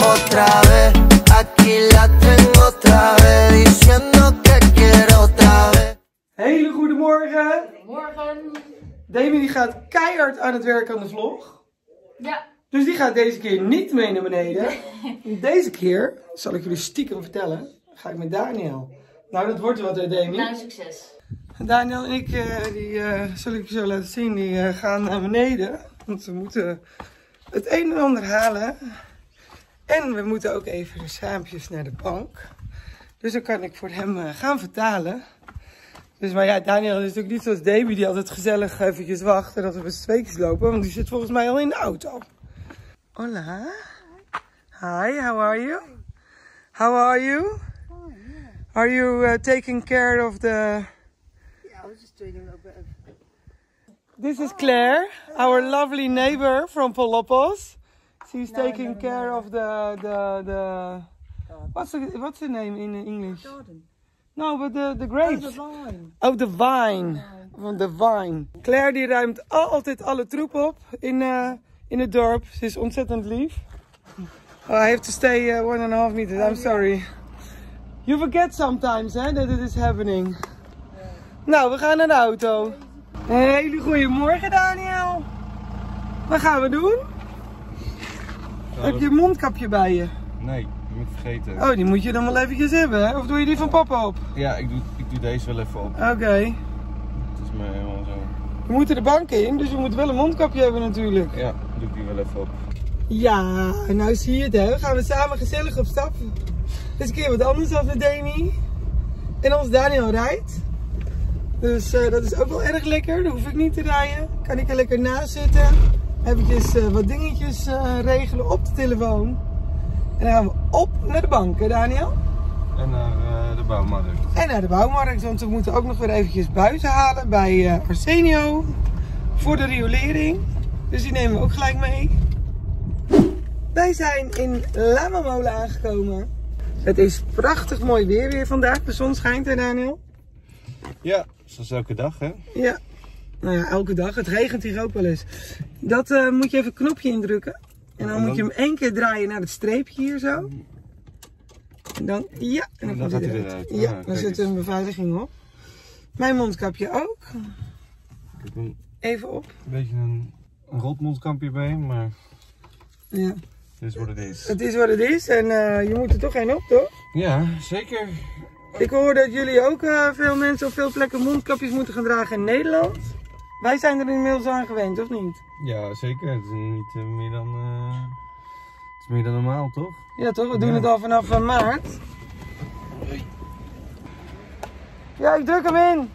otra vez. Aquí la tengo otra vez, diciendo que quiero otra vez. Hele goede morgen. Morgen. Demi die gaat keihard aan het werk aan de vlog. Ja. Dus die gaat deze keer niet mee naar beneden. Deze keer, zal ik jullie stiekem vertellen, ga ik met Daniel. Nou, dat wordt wat, hè, Demi? Nou, succes. Daniel en ik, zal ik je zo laten zien, die gaan naar beneden. Want we moeten het een en ander halen. En we moeten ook even de schaapjes naar de bank. Dus dan kan ik voor hem gaan vertalen. Dus, maar ja, Daniel is natuurlijk niet zoals Demi, die altijd gezellig eventjes wacht en dat we met z'n tweetjes lopen. Want die zit volgens mij al in de auto. Hola. Hi, how are you? How are you? Are you taking care of the... Yeah, I was just doing a little bit of... This is Claire, our lovely neighbor from Polopos. She's taking care of the... What's the name in English? Garden. No, but the grapes. Oh, the vine. Oh, de vine. Van de vine. Claire die ruimt altijd alle troep op in het dorp. Ze is ontzettend lief. Oh, I have to stay 1.5 meters. I'm sorry. You forget sometimes, that it is happening. Yeah. Nou, we gaan naar de auto. Een hele goede morgen, Daniel. Wat gaan we doen? Heb je een mondkapje bij je? Nee, die moet ik vergeten. Oh, die moet je dan wel eventjes hebben, hè? Of doe je die van papa op? Ja, ik doe deze wel even op. Oké. Het is me helemaal zo. We moeten de bank in, dus we moeten wel een mondkapje hebben natuurlijk. Ja, doe ik die wel even op. Ja, nou zie je het, hè. Gaan we samen gezellig op stap. Dit is een keer wat anders dan met Demi. En als Daniel rijdt. Dus dat is ook wel erg lekker. Dan hoef ik niet te rijden. Kan ik er lekker naast zitten. Eventjes wat dingetjes regelen op de telefoon. En dan gaan we op naar de bank, hè Daniel? En naar de bouwmarkt. En naar de bouwmarkt, want we moeten ook nog weer eventjes buizen halen bij Arsenio. Voor de riolering. Dus die nemen we ook gelijk mee. Wij zijn in La Mamola aangekomen. Het is prachtig mooi weer vandaag. De zon schijnt, hè Daniel? Ja, zoals elke dag, hè? Ja. Nou ja, elke dag. Het regent hier ook wel eens. Dat moet je even een knopje indrukken. En dan moet je hem 1 keer draaien naar het streepje hier zo. En dan, ja. En dan komt hij eruit. Ja, dan zit er een beveiliging op. Mijn mondkapje ook. Ik heb een Even op. beetje een rotmondkampje bij, maar Ja. dit is wat het is. Het is wat het is en je moet er toch één op, toch? Ja, zeker. Ik hoor dat jullie ook veel mensen op veel plekken mondkapjes moeten gaan dragen in Nederland. Wij zijn er inmiddels aan gewend, of niet? Ja, zeker. Het is niet meer dan... het is meer dan normaal, toch? Ja toch, we doen het al vanaf maart. Ja, ik druk hem in.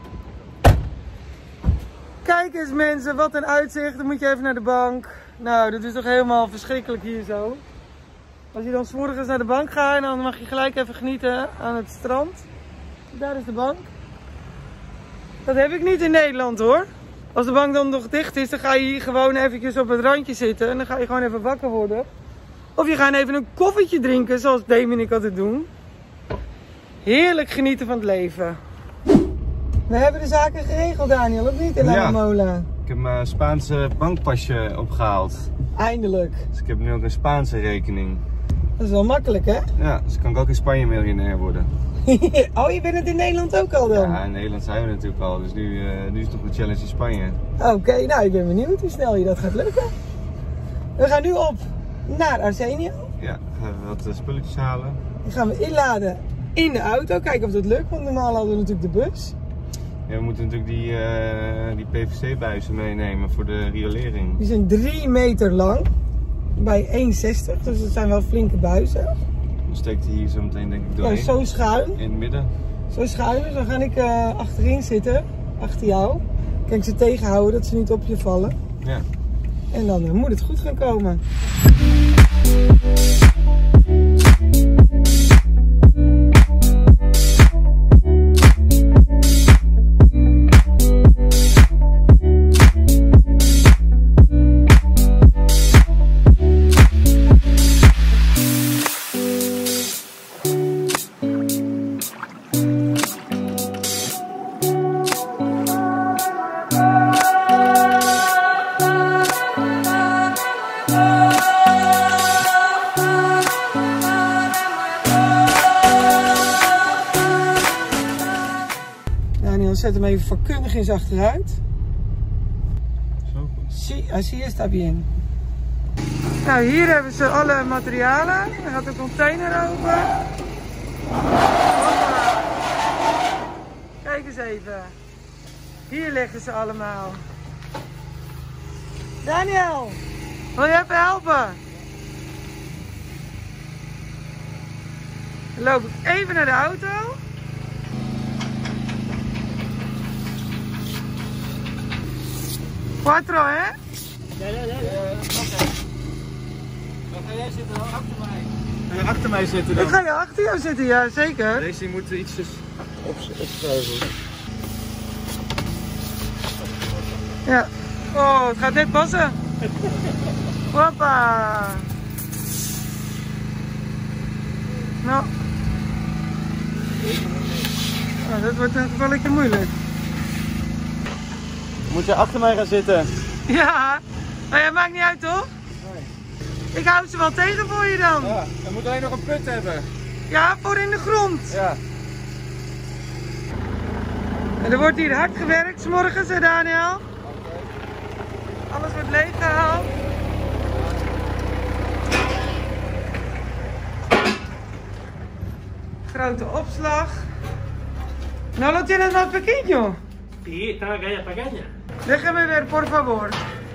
Kijk eens mensen, wat een uitzicht. Dan moet je even naar de bank. Nou, dat is toch helemaal verschrikkelijk hier zo. Als je dan 's morgens naar de bank gaat, dan mag je gelijk even genieten aan het strand. Daar is de bank. Dat heb ik niet in Nederland hoor. Als de bank dan nog dicht is, dan ga je hier gewoon eventjes op het randje zitten. En dan ga je gewoon even wakker worden. Of je gaat even een koffietje drinken, zoals Demi en ik altijd doen. Heerlijk genieten van het leven. We hebben de zaken geregeld, Daniel, of niet in La Mamola? Ik heb mijn Spaanse bankpasje opgehaald. Eindelijk. Dus ik heb nu ook een Spaanse rekening. Dat is wel makkelijk, hè? Ja, dus kan ik ook in Spanje miljonair worden. Oh, je bent het in Nederland ook al dan? Ja, in Nederland zijn we natuurlijk al, dus nu is het nog een challenge in Spanje. Oké, nou ik ben benieuwd hoe snel je dat gaat lukken. We gaan nu op naar Arsenio. Ja, gaan we wat spulletjes halen. Die gaan we inladen in de auto, kijken of dat lukt, want normaal hadden we natuurlijk de bus. Ja, we moeten natuurlijk die PVC-buizen meenemen voor de riolering. Die zijn 3 meter lang, bij 1,60, dus dat zijn wel flinke buizen. Dan steekt hij hier zo meteen denk ik Ja, doorheen. zo schuin. In het midden. Zo schuin, dus dan ga ik achterin zitten, achter jou. Kan ik ze tegenhouden dat ze niet op je vallen. Ja. En dan moet het goed gaan komen. zet hem even vakkundig in zijn achteruit. Zo goed. Zie je, staat bien. Nou, hier hebben ze alle materialen. Dan gaat de container open. Hoppa. Kijk eens even. Hier liggen ze allemaal. Daniel, wil je even helpen? Dan loop ik even naar de auto. Quattro, hè? Ja. Oké. Dan ga jij zitten achter mij. Ga je achter mij zitten dan? Ik ga je achter jou zitten, ja zeker. Deze moet ietsjes opschuiven. Ja. Oh, het gaat net passen. Hoppa. Nou. Oh, dat wordt een gevalletje moeilijk. Moet je achter mij gaan zitten? Ja. Nou ja, maakt niet uit toch? Nee. Ik hou ze wel tegen voor je dan. Ja, dan moet alleen nog een put hebben. Ja, voor in de grond. Ja. En er wordt hier hard gewerkt 's morgens, hè Daniel? Alles wordt leeggehaald. Grote opslag. No lo tienes más pequeño. Sí, esta calle pequeña. Déjame ver, por favor.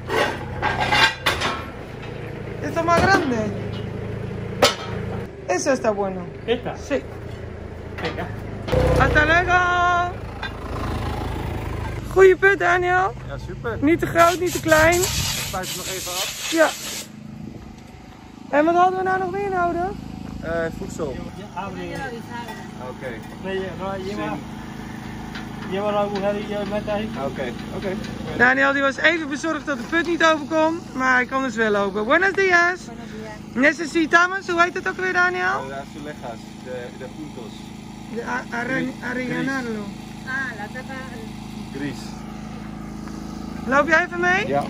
¿Esto más grande? Eso está bueno. Esta. Sí. Venga. Hasta luego. Goeie put, Daniel. Ja, super. Niet te groot, niet te klein. Spuit het nog even af. Ja. En wat hadden we nou nog meer nodig? Voedsel. Abre. Oké. Lleva la agujerilla met ahí. Oké. Daniel die was even bezorgd dat de put niet open kon, maar hij kon dus wel open. Buenos dias. Necesitamos, hoe heet het ook weer Daniel? De azulejas, de puntos. De arellanarlo. Ah, la tapa. Gris. Loop jij even mee? Ja.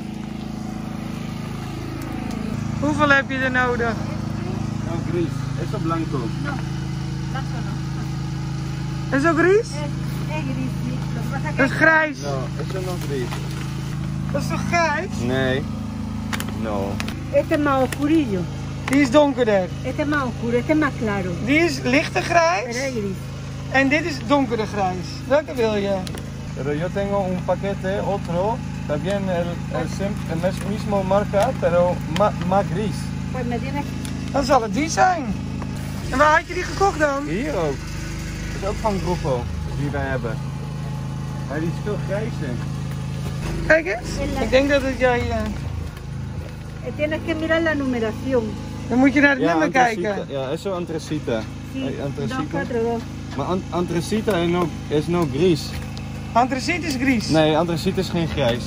Hoeveel heb je er nodig? No, gris. Eso blanco. Blanco no. Is ook gris? Es gris, sí. Lo que pasa Dat is grijs. No, eso no gris. Dat is toch grijs? Nee. No. este es más oscurillo. Die is donkerder. Este es más oscuro, este es más claro. Die is lichter Pero grijs. es gris. En dit is donkerder grijs. Welke wil je? Pero yo tengo un paquete, otro, también el mismo marca, pero más gris. Pues me tienes. Dan zal het die zijn. En waar had je die gekocht dan? Hier ook. Dat is ook van Grupo, die wij hebben. Maar die is veel grijzer. Kijk eens. Ik denk dat het jij... Tienes que mirar la numeración. Dan moet je naar het nummer kijken. Ja, eso antrecita. Sí, Antrecita. 242. Maar antrecita is no gris. Antraciet is grijs. Nee, antrecita is geen grijs.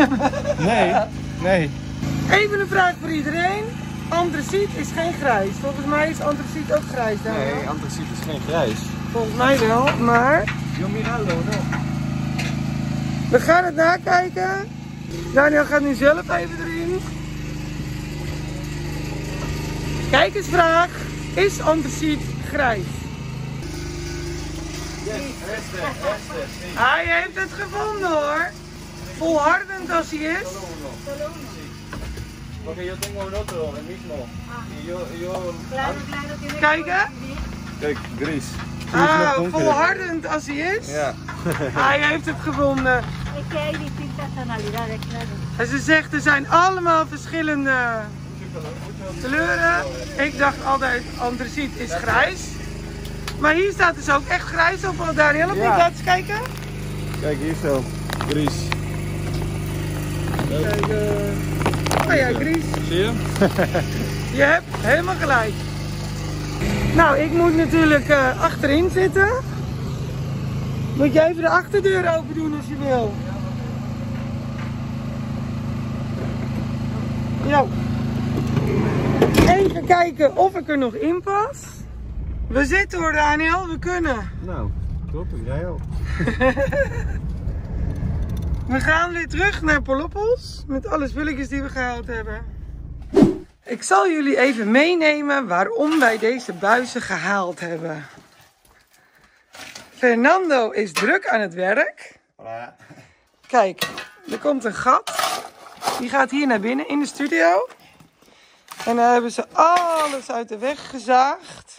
Nee. Even een vraag voor iedereen. Antraciet is geen grijs. Volgens mij is antraciet ook grijs. Daniel. Nee, antrecita is geen grijs. Volgens mij wel, maar... Yo miralo, no. We gaan het nakijken. Daniel gaat nu zelf even erin. Kijkersvraag. Is antraciet grijs? Hij heeft het gevonden hoor. Volhardend als hij is. Porque yo tengo el otro, el mismo. Y yo... Claro, tiene. Kijken. Kijk, gris. Volhardend als hij is. Ja. Hij heeft het gevonden. Es que hay distintas tonalidades, claro. En ze zegt er zijn allemaal verschillende kleuren. Ik dacht altijd antraciet is grijs. Maar hier staat dus ook echt grijs op, Daniel. Of niet? Ja. Laat eens kijken. Kijk hier zo, gris. Kijk, oh ja, grijs. Zie je? Je hebt helemaal gelijk. Nou, ik moet natuurlijk achterin zitten. Moet je even de achterdeur open doen als je wil. Ja. Even kijken of ik er nog in pas. We zitten hoor Daniel, we kunnen. Nou, top, jij ook. We gaan weer terug naar Poloppos met alle spulletjes die we gehaald hebben. Ik zal jullie even meenemen waarom wij deze buizen gehaald hebben. Fernando is druk aan het werk Hola. Kijk, er komt een gat. Die gaat hier naar binnen in de studio. En dan hebben ze alles uit de weg gezaagd.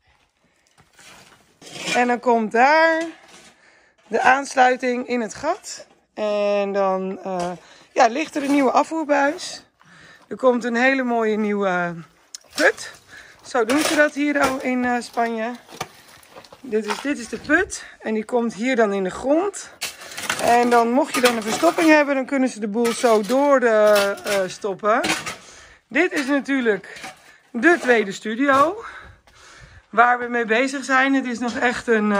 En dan komt daar de aansluiting in het gat. En dan ligt er een nieuwe afvoerbuis. Er komt een hele mooie nieuwe put. Zo doen ze dat hier in Spanje. Dit is de put. En die komt hier dan in de grond. En dan mocht je dan een verstopping hebben, dan kunnen ze de boel zo door stoppen. Dit is natuurlijk de tweede studio. Waar we mee bezig zijn. Het is nog echt een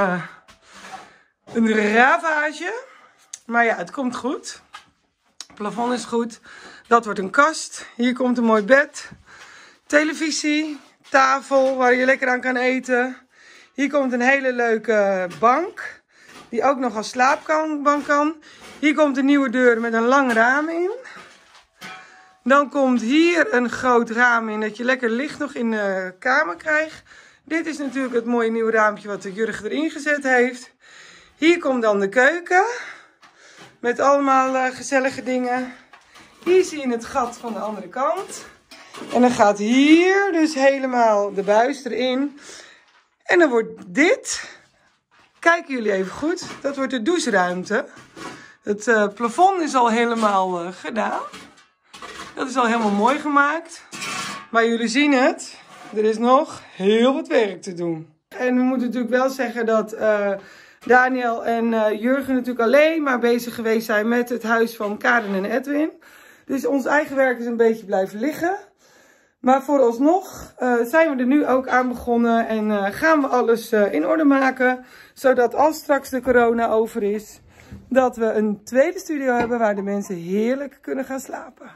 ravage. Maar ja, het komt goed. Het plafond is goed. Dat wordt een kast. Hier komt een mooi bed. Televisie. Tafel waar je lekker aan kan eten. Hier komt een hele leuke bank. Die ook nog als slaapbank kan. Hier komt een nieuwe deur met een lang raam in. Dan komt hier een groot raam in. Dat je lekker licht nog in de kamer krijgt. Dit is natuurlijk het mooie nieuwe raampje wat de Jurgen erin gezet heeft. Hier komt dan de keuken. Met allemaal gezellige dingen. Hier zie je het gat van de andere kant. En dan gaat hier dus helemaal de buis erin. En dan wordt dit, kijken jullie even goed, dat wordt de doucheruimte. Het plafond is al helemaal gedaan. Dat is al helemaal mooi gemaakt. Maar jullie zien het, er is nog heel wat werk te doen. En we moeten natuurlijk wel zeggen dat Daniel en Jurgen natuurlijk alleen maar bezig geweest zijn met het huis van Karen en Edwin. Dus ons eigen werk is een beetje blijven liggen. Maar vooralsnog zijn we er nu ook aan begonnen en gaan we alles in orde maken. Zodat als straks de corona over is, dat we een tweede studio hebben waar de mensen heerlijk kunnen gaan slapen.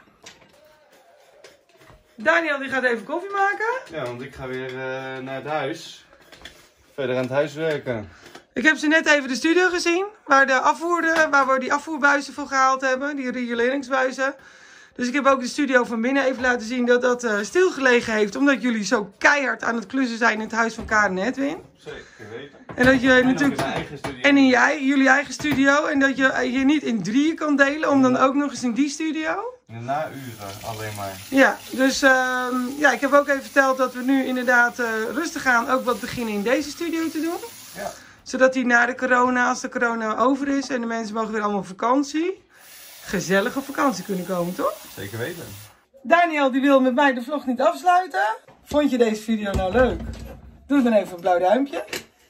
Daniel die gaat even koffie maken. Ja, want ik ga weer naar het huis. Verder aan het huis werken. Ik heb ze net even de studio gezien, waar we die afvoerbuizen voor gehaald hebben, die rioleringsbuizen. Dus ik heb ook de studio van binnen even laten zien dat dat stilgelegen heeft. Omdat jullie zo keihard aan het klussen zijn in het huis van Karen en Edwin. Zeker weten. En dat je natuurlijk. En in jullie eigen studio. En dat je niet in drieën kan delen. Om dan ook nog eens in die studio. Na uren alleen maar. Ja, dus ik heb ook even verteld dat we nu inderdaad rustig aan ook wat beginnen in deze studio te doen. Ja. Zodat die na de corona, als de corona over is en de mensen mogen weer allemaal op vakantie. Gezellig op vakantie kunnen komen, toch? Zeker weten. Daniel die wil met mij de vlog niet afsluiten. Vond je deze video nou leuk? Doe dan even een blauw duimpje.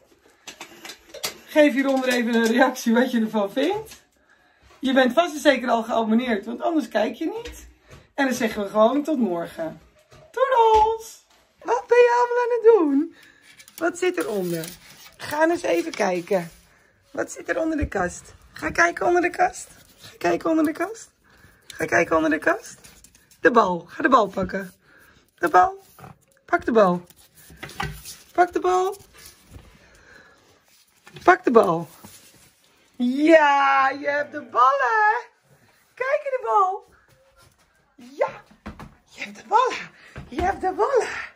Geef hieronder even een reactie wat je ervan vindt. Je bent vast en zeker al geabonneerd, want anders kijk je niet. En dan zeggen we gewoon tot morgen. Toedels! Wat ben je allemaal aan het doen? Wat zit eronder? Ga eens even kijken. Wat zit er onder de kast? Ga kijken onder de kast. Ga kijken onder de kast. Ga kijken onder de kast. De bal. Ga de bal pakken. De bal. Pak de bal. Pak de bal. Pak de bal. Ja, je hebt de ballen. Kijk in de bal. Ja, je hebt de ballen. Je hebt de ballen.